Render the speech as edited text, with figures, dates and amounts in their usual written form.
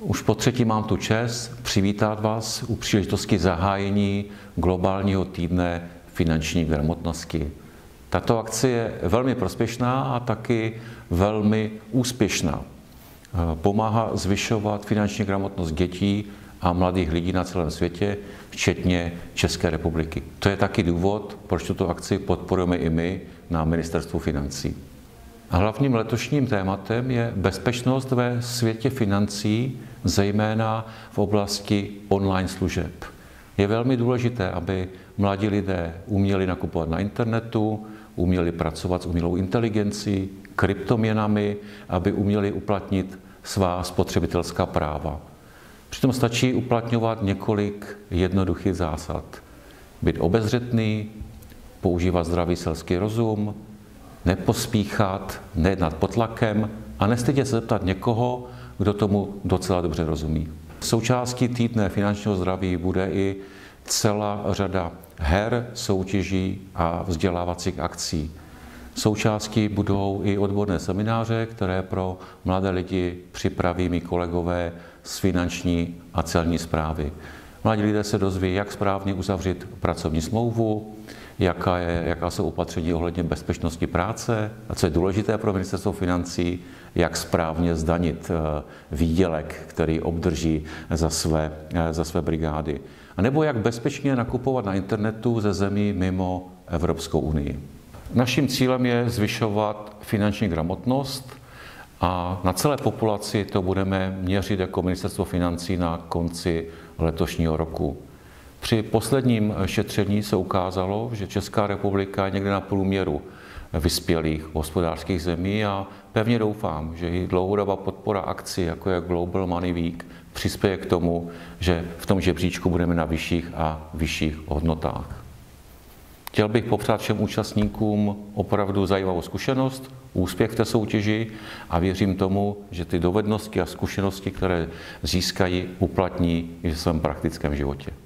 Už po třetí mám tu čest přivítat vás u příležitosti zahájení globálního týdne finanční gramotnosti. Tato akce je velmi prospěšná a taky velmi úspěšná. Pomáhá zvyšovat finanční gramotnost dětí a mladých lidí na celém světě, včetně České republiky. To je taky důvod, proč tuto akci podporujeme i my na Ministerstvu financí. Hlavním letošním tématem je bezpečnost ve světě financí, zejména v oblasti online služeb. Je velmi důležité, aby mladí lidé uměli nakupovat na internetu, uměli pracovat s umělou inteligencí, kryptoměnami, aby uměli uplatnit svá spotřebitelská práva. Přitom stačí uplatňovat několik jednoduchých zásad. Být obezřetný, používat zdravý selský rozum, nepospíchat, nejednat pod tlakem a nestydět se zeptat někoho, kdo tomu docela dobře rozumí. Součástí týdne finančního zdraví bude i celá řada her, soutěží a vzdělávacích akcí. Součástí budou i odborné semináře, které pro mladé lidi připraví mí kolegové z finanční a celní správy. Mladí lidé se dozví, jak správně uzavřít pracovní smlouvu, jaká jsou opatření ohledně bezpečnosti práce a co je důležité pro Ministerstvo financí, jak správně zdanit výdělek, který obdrží za své brigády. A nebo jak bezpečně nakupovat na internetu ze zemí mimo Evropskou unii. Naším cílem je zvyšovat finanční gramotnost a na celé populaci to budeme měřit jako Ministerstvo financí na konci letošního roku. Při posledním šetření se ukázalo, že Česká republika je někde na průměru vyspělých hospodářských zemí a pevně doufám, že i dlouhodobá podpora akcí, jako je Global Money Week, přispěje k tomu, že v tom žebříčku budeme na vyšších a vyšších hodnotách. Chtěl bych popřát všem účastníkům opravdu zajímavou zkušenost, úspěch v té soutěži a věřím tomu, že ty dovednosti a zkušenosti, které získají, uplatní i v svém praktickém životě.